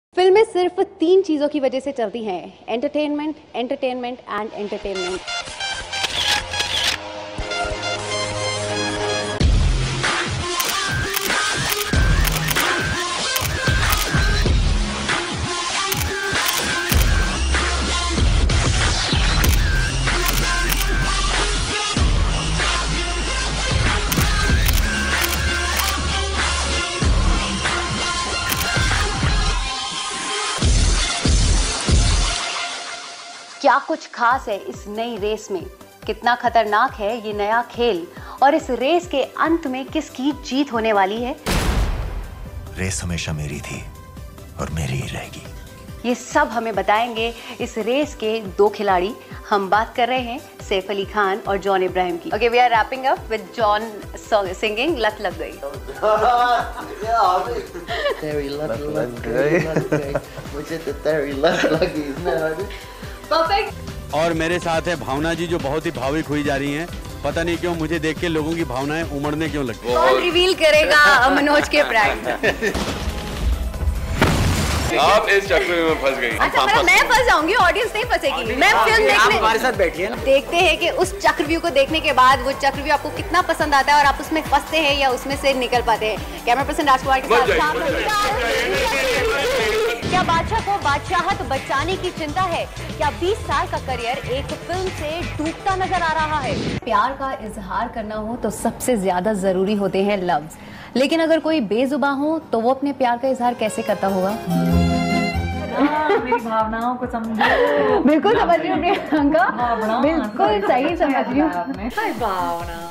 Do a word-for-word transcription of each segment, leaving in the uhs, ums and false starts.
फिल्में सिर्फ तीन चीजों की वजह से चलती हैं, एंटरटेनमेंट, एंटरटेनमेंट एंड एंटरटेनमेंट। क्या कुछ खास है इस नई रेस में, कितना खतरनाक है ये नया खेल, और इस रेस के अंत में किसकी जीत होने वाली है? रेस हमेशा मेरी थी और मेरी ही रहेगी। ये सब हमें बताएंगे इस रेस के दो खिलाड़ी। हम बात कर रहे हैं सैफ अली खान और जॉन इब्राहिम की। Okay, we are wrapping up with John singing लत लग गई। तेरी लत लग गई, मुझे तो तेरी लत लगी। परफेक्ट। और मेरे साथ है भावना जी, जो बहुत ही भावुक हुई जा रही हैं। पता नहीं क्यों मुझे देख के लोगों की भावनाएं उमड़ने क्यों लगती हैं। कौन रिवील करेगा मनोज के प्रैंक? आप इस चक्कर में फंस गई। अच्छा, मतलब मैं फंस जाऊंगी, ऑडियंस नहीं फंसेगी। मैं फिल्म देखने हमारे साथ बैठिए ना। देखते हैं कि उस चक्रव्यूह को देखने के बाद वो चक्रव्यूह आपको कितना पसंद आता है और आप उसमें फंसते हैं या उसमें से निकल पाते हैं। कैमरा पर्सन राजकुमार के साथ। क्या बादशाह को बादशाहत बचाने की चिंता है? क्या बीस साल का करियर एक फिल्म से डूबता नजर आ रहा है? प्यार का इजहार करना हो तो सबसे ज्यादा जरूरी होते हैं लफ्ज, लेकिन अगर कोई बेजुबान हो तो वो अपने प्यार का इजहार कैसे करता होगा? मेरी भावनाओं को समझो। बिल्कुल समझ रही हूँ प्रियंका, बिल्कुल सही समझ रही हूँ। भावना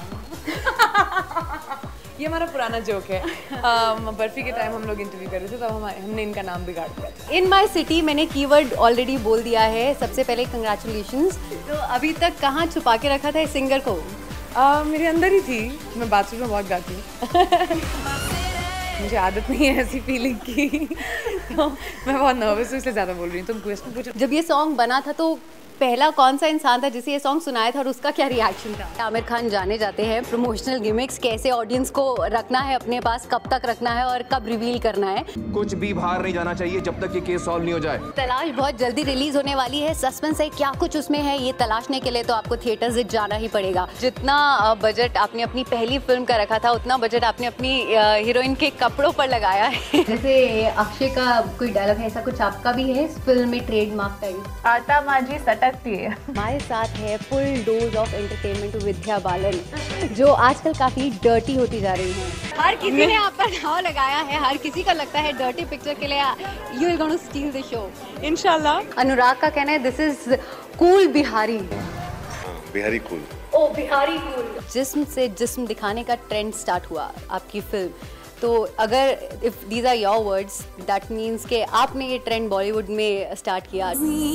ये हमारा पुराना जोक है। um, बर्फी के टाइम हम लोग इंटरव्यू कर रहे थे, तब हम हमने इनका नाम बिगाड़ दिया। इन माई सिटी मैंने कीवर्ड ऑलरेडी बोल दिया है। सबसे पहले कंग्रेचुलेशंस। तो अभी तक कहाँ छुपा के रखा था इस सिंगर को? uh, मेरे अंदर ही थी। मैं बाथरूम में बहुत गाती हूँ। मुझे आदत नहीं है ऐसी फीलिंग की। तो मैं बहुत नर्वस हूँ, इसलिए ज़्यादा बोल रही हूँ। तुम क्वेश्चन पूछो। जब ये सॉन्ग बना था तो पहला कौन सा इंसान था जिसे ये सॉन्ग सुनाया था और उसका क्या रिएक्शन था? आमिर खान जाने जाते हैं प्रमोशनल गिमिक्स, कैसे ऑडियंस को रखना है अपने पास, कब तक रखना है और कब रिवील करना है। कुछ भी बाहर नहीं जाना चाहिए जब तक ये केस सॉल्व नहीं हो जाए। तलाश बहुत जल्दी रिलीज होने वाली है। सस्पेंस है, क्या कुछ उसमें है, ये तलाशने के लिए तो आपको थिएटर्स से जाना ही पड़ेगा। जितना बजट आपने अपनी पहली फिल्म का रखा था, उतना बजट आपने अपनी हीरोइन के कपड़ों पर लगाया है। जैसे अक्षय का कोई डायलॉग है, ऐसा कुछ आपका भी है इस फिल्म में ट्रेडमार्क टाइप? आटा माजी सटकती है। हमारे साथ है full dose of entertainment Vidya Balan, जो आजकल काफी डर्टी होती जा रही हैं। हर किसी ने आप पर दांव लगाया है, हर किसी का लगता है डर्टी पिक्चर के लिए you will gonna steal the show इंशाल्लाह। अनुराग का कहना है this is cool Bihari. Bihari cool. Oh Bihari cool. जिस्म से जिस्म दिखाने का ट्रेंड स्टार्ट हुआ आपकी फिल्म, तो अगर if these are your words that means कि आपने ये ट्रेंड बॉलीवुड में स्टार्ट किया।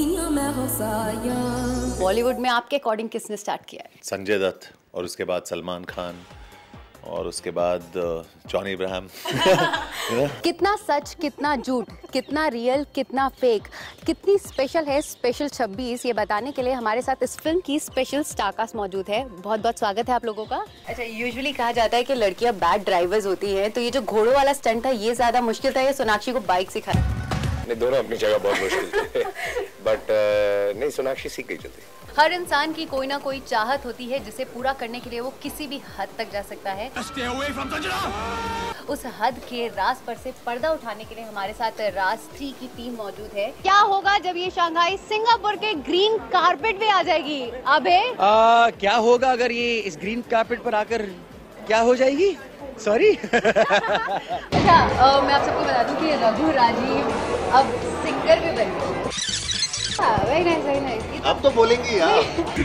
बॉलीवुड में आपके अकॉर्डिंग किसने स्टार्ट किया है? संजय दत्त, और उसके बाद सलमान खान, और उसके बाद जॉन इब्राहिम। कितना सच, कितना झूठ, कितना रियल, कितना फेक, कितनी स्पेशल है स्पेशल छब्बीस, ये बताने के लिए हमारे साथ इस फिल्म की स्पेशल स्टारकास्ट मौजूद है। बहुत बहुत स्वागत है आप लोगों का। अच्छा, यूजुअली कहा जाता है कि लड़कियां बैड ड्राइवर्स होती हैं, तो ये जो घोड़ों वाला स्टंट था ये ज्यादा मुश्किल था या सोनाक्षी को बाइक सिखाया? नहीं, दोनों अपनी जगह बहुत मुश्किल थे। बट नहीं, सोनाक्षी सीख गई जल्दी। हर इंसान की कोई ना कोई चाहत होती है जिसे पूरा करने के लिए वो किसी भी हद तक जा सकता है। उस हद के राज पर से पर्दा उठाने के लिए हमारे साथ राज थ्री की टीम मौजूद है। क्या होगा जब ये शंघाई सिंगापुर के ग्रीन कारपेट पे आ जाएगी? अबे आ, क्या होगा अगर ये इस ग्रीन कारपेट पर आकर क्या हो जाएगी? सॉरी। अच्छा, आ, मैं आप सबको बता दूं कि रघु राजीव अब सिंगर भी बन गए। Very nice, very nice. आप तो बोलेंगी यार।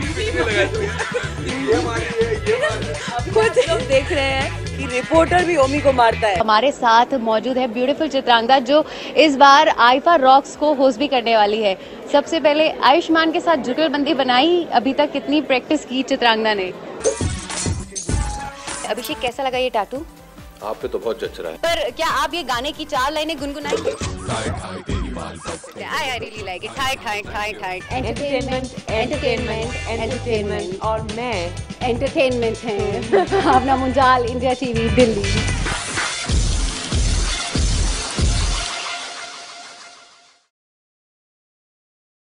कुछ लोग देख रहे हैं कि रिपोर्टर भी ओमी को मारता है। हमारे साथ मौजूद है ब्यूटीफुल चित्रांगदा, जो इस बार आईफा रॉक्स को होस्ट भी करने वाली है। सबसे पहले आयुष्मान के साथ जुगलबंदी बनाई, अभी तक कितनी प्रैक्टिस की चित्रांगदा ने? अभिषेक, कैसा लगा ये टैटू? आप पे तो बहुत जच रहा है। पर क्या आप ये गाने की चार लाइनें गुनगुनाएंगे? I really like it. ठाई ठाई ठाई ठाई। एंटरटेनमेंट, एंटरटेनमेंट, एंटरटेनमेंट, और मैं एंटरटेनमेंट है। अपना मुंजाल इंडिया टीवी दिल्ली।